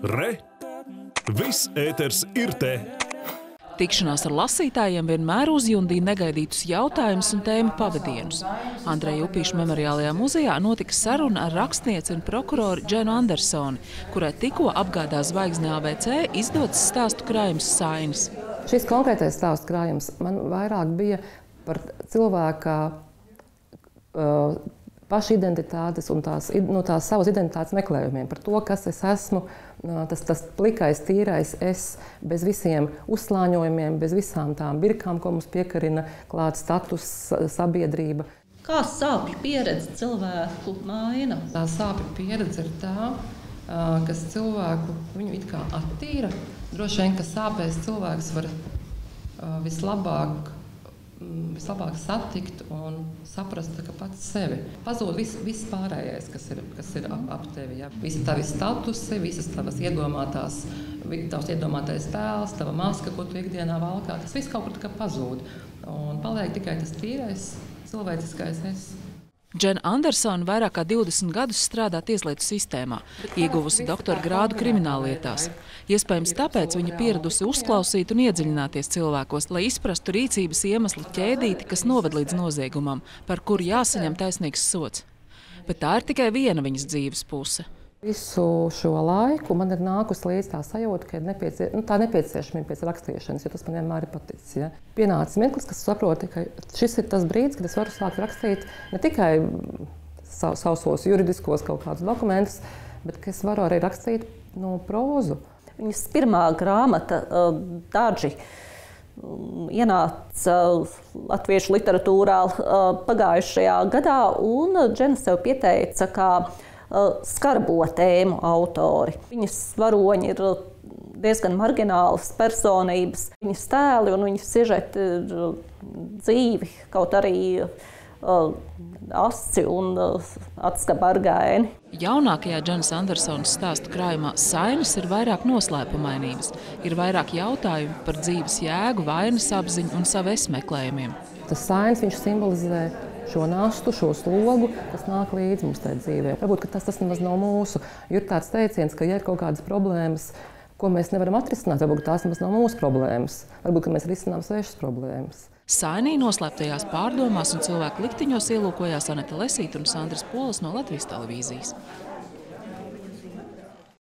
Re! Viss ēters ir te! Tikšanās ar lasītājiem vienmēr uzjundīja negaidītus jautājumus un tēmu pavadienus. Andreja Upīša memoriālajā muzejā notika saruna ar rakstnieci un prokuroru Dženu Andersoni, kurai tikko apgādā zvaigzne ABC izdots stāstu krājums Sainis. Šis konkrētais stāstu krājums man vairāk bija par cilvēka pašidentitātes un tās savas identitātes meklējumiem, par to, kas es esmu, tas plikais, tīrais es, bez visiem uzslāņojumiem, bez visām tām birkām, ko mums piekarina klāt status, sabiedrība. Kā sāpju pieredze cilvēku maina? Tā sāpju pieredze ir tā, kas cilvēku viņu it kā attīra. Droši vien, ka sāpēs cilvēks var vislabāk satikt un saprast pats sevi. Pazūd viss pārējais, kas ir ap tevi. Ja? Visi tavi statusi, visas tavas iedomātais tēls, tava maska, ko tu ikdienā valkā, tas viss kaut kur pazūd. Un paliek tikai tas tīrais, cilvēciskais es. Džena Andersona vairāk kā 20 gadus strādā tieslietu sistēmā, ieguvusi doktora grādu krimināllietās. Iespējams, tāpēc viņa pieradusi uzklausīt un iedziļināties cilvēkos, lai izprastu rīcības iemeslu ķēdīti, kas noved līdz noziegumam, par kuru jāsaņem taisnīgs sods. Bet tā ir tikai viena viņas dzīves puse. Visu šo laiku man ir nākus līdz tā sajūta, ka tā nepieciešamība pēc rakstīšanas, jo tas man vienmēr ir paticis. Ja? Pienācis mirklis, kas saproti, ka šis ir tas brīdis, kad es varu sākt rakstīt ne tikai savos juridiskos kaut kādus dokumentus, bet ka es varu arī rakstīt prózu. Viņas pirmā grāmata Daži ienāca latviešu literatūrā pagājušajā gadā, un Džena sev pieteica kā skarbo tēmu autori. Viņas varoņi ir diezgan marginālas personības. Viņas tēli un viņas sižeti ir dzīvi, kaut arī asci un atskabargaini. Jaunākajā Dženas Andersonas stāstu krājumā Sainis ir vairāk noslēpumainības, ir vairāk jautājumu par dzīves jēgu, vainas apziņu un savu es meklējumiem. Tas Sainis, viņš simbolizē šo nastu, šo slogu, kas nāk līdz mums tajā dzīvē. Varbūt, ka tas nemaz nav mūsu. Ir tāds teiciens, ka ja ir kaut kādas problēmas, ko mēs nevaram atrisināt, varbūt tās nemaz nav mūsu problēmas. Varbūt, ka mēs risinām svešas problēmas. Sainī noslēptajās pārdomās un cilvēku liktiņos ielūkojās Aneta Lesīta un Sandras Polas no Latvijas televīzijas.